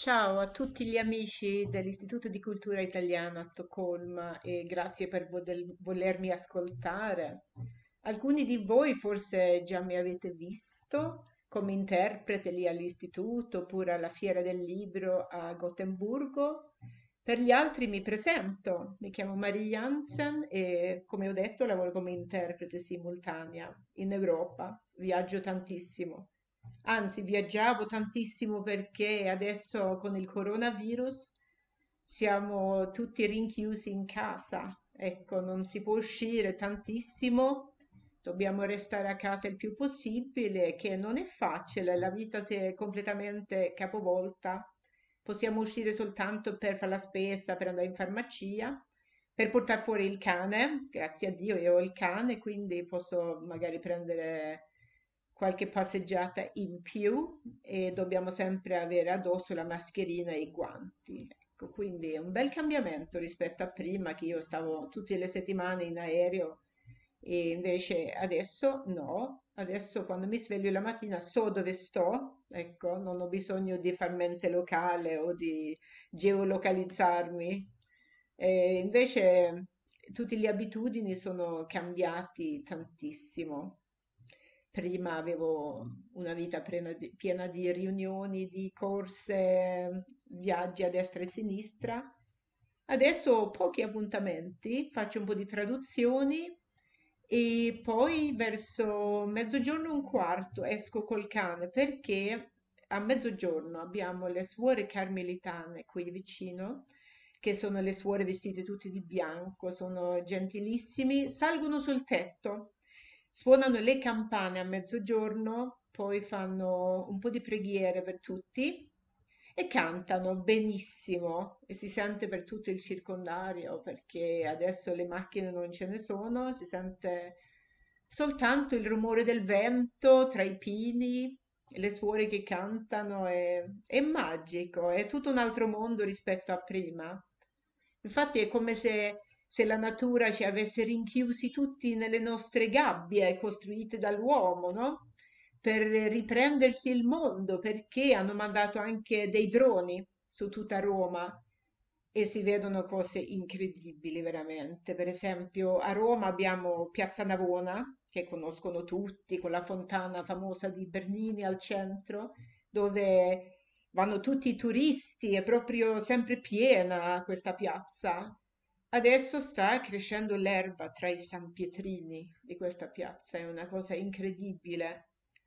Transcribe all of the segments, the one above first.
Ciao a tutti gli amici dell'Istituto di Cultura Italiana a Stoccolma e grazie per volermi ascoltare. Alcuni di voi forse già mi avete visto come interprete lì all'Istituto oppure alla Fiera del Libro a Gottemburgo. Per gli altri mi presento, mi chiamo Marie Jansen e come ho detto lavoro come interprete simultanea in Europa, viaggio tantissimo. Anzi, viaggiavo tantissimo perché adesso con il coronavirus siamo tutti rinchiusi in casa. Ecco, non si può uscire tantissimo, dobbiamo restare a casa il più possibile, che non è facile, la vita si è completamente capovolta. Possiamo uscire soltanto per fare la spesa, per andare in farmacia, per portare fuori il cane. Grazie a Dio io ho il cane, quindi posso magari prendere qualche passeggiata in più e dobbiamo sempre avere addosso la mascherina e i guanti. Ecco, quindi è un bel cambiamento rispetto a prima che io stavo tutte le settimane in aereo e invece adesso no, adesso quando mi sveglio la mattina so dove sto, ecco, non ho bisogno di far mente locale o di geolocalizzarmi. E invece tutte le abitudini sono cambiati tantissimo. Prima avevo una vita piena di riunioni, di corse, viaggi a destra e a sinistra. Adesso ho pochi appuntamenti, faccio un po' di traduzioni e poi verso mezzogiorno e un quarto esco col cane perché a mezzogiorno abbiamo le suore carmelitane qui vicino, che sono le suore vestite tutte di bianco, sono gentilissimi, salgono sul tetto, suonano le campane a mezzogiorno, poi fanno un po' di preghiere per tutti e cantano benissimo e si sente per tutto il circondario perché adesso le macchine non ce ne sono, si sente soltanto il rumore del vento tra i pini, le suore che cantano, è magico, è tutto un altro mondo rispetto a prima. Infatti è come se la natura ci avesse rinchiusi tutti nelle nostre gabbie costruite dall'uomo, no? Per riprendersi il mondo, perché hanno mandato anche dei droni su tutta Roma e si vedono cose incredibili veramente. Per esempio, a Roma abbiamo Piazza Navona, che conoscono tutti, con la fontana famosa di Bernini al centro, dove vanno tutti i turisti, è proprio sempre piena questa piazza. Adesso sta crescendo l'erba tra i sanpietrini di questa piazza, è una cosa incredibile.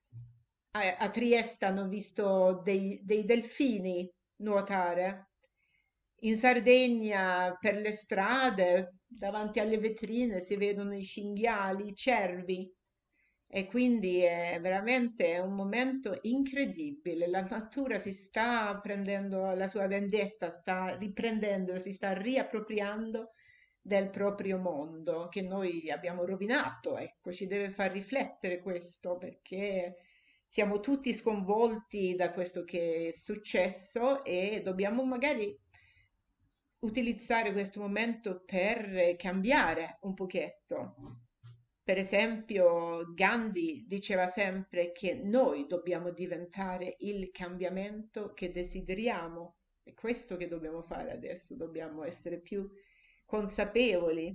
A Trieste hanno visto dei delfini nuotare. In Sardegna per le strade, davanti alle vetrine, si vedono i cinghiali, i cervi. E quindi è veramente un momento incredibile. La natura si sta prendendo la sua vendetta, sta riprendendo, si sta riappropriando del proprio mondo che noi abbiamo rovinato. Ecco, ci deve far riflettere questo perché siamo tutti sconvolti da questo che è successo e dobbiamo magari utilizzare questo momento per cambiare un pochetto. Per esempio, Gandhi diceva sempre che noi dobbiamo diventare il cambiamento che desideriamo. È questo che dobbiamo fare adesso, dobbiamo essere più consapevoli.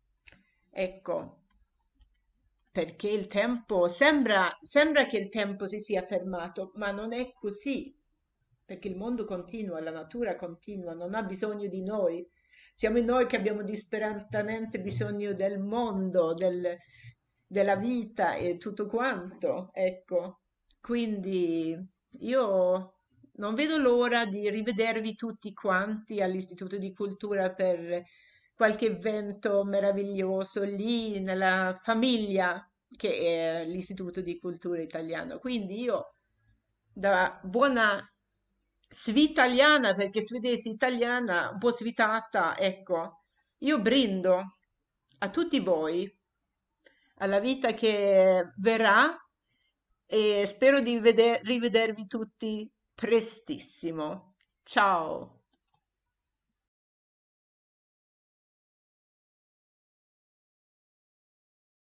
Ecco, perché il tempo sembra che il tempo si sia fermato, ma non è così, perché il mondo continua, la natura continua, non ha bisogno di noi. Siamo noi che abbiamo disperatamente bisogno del mondo, della vita e tutto quanto, ecco. Quindi io non vedo l'ora di rivedervi tutti quanti all'Istituto di Cultura per qualche evento meraviglioso lì nella famiglia che è l'Istituto di Cultura Italiano. Quindi io, da buona svitaliana, perché svedesi italiana, un po' svitata, ecco, io brindo a tutti voi, alla vita che verrà e spero di rivedervi tutti prestissimo. Ciao!